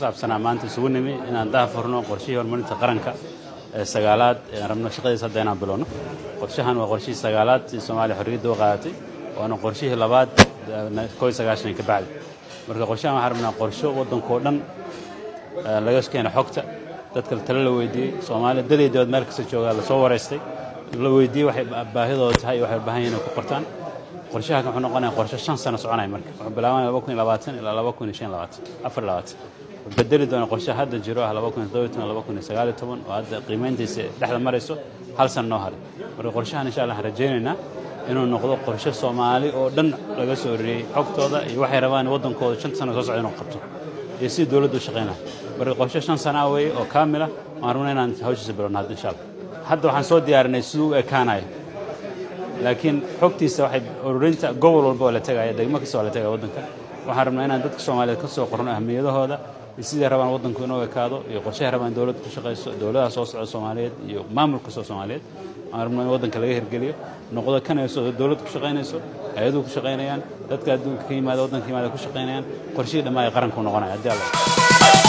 saabsanaa maanta isugu nimi inaan daahfurno qorshihii horumarinta qaranka sagaalaad rabno shaqadiisa hadda inaan bilowno qorshahan waa qorshihii sagaalaad ee Soomaaliya xorriyadda u qaadatay waana qorshihii labaad 1990 ka bacdi marka qorshahan waxaan rabnaa qorsho waddankoo dhan laga shaqeeyo xogta dadka talo la weydiiyay Soomaaliya daleedood meel kasta jooga la soo wareystay la weydiiyay waxay baahidooda tahay waxay baahan yihiin ku qortaan qorshaha wuxuu noqonayaa qorshe 5 sano soconaya marka wuxuu bilaabanaya 2020 ilaa 2024 bedeli doona qorshaha hadda jiro 2019 oo hadda qiimeyntiisa dhexda marayso hal sano noo haray marka qorshahan insha Allah rajaynaynaa inuu noqdo qorshe Soomaali oo dhan laga soo ururiyay xogtooda iyo waxay rabaan waddankooda 5 sano soo socdo inuu qabto iyo si dawladdu shaqeynaa marka qorshe 5 sano way oo kaamil ah waan rabnaa inaan hawshiisa bilowno insha Allah hadda waxaan soo diyaarinay sidoo ekaanay laakiin xogtiisa waxay ururinta gobol walba la tagay degmo kasta la tagay waddanka waxaan rabnaa inaan dadka Soomaaliyeed ka soo qorno ahmiyadahooda sidii rabaan waddanku inuu ekaado iyo qorshaha rabaan dawladdu ku shaqeyso dawladda soo socda Soomaaliyeed iyo maamulka Soomaaliyeed aan rabnaa in waddanka laga hirgeliyo noqdo kan ay soo dawladdu ku shaqeynayso hay'aduhu ku shaqeynayaan dadka adduunka ka yimaada waddanka yimaada ku shaqeynayaan qorshihii dhammaan qaranku noqonaya hadii Allah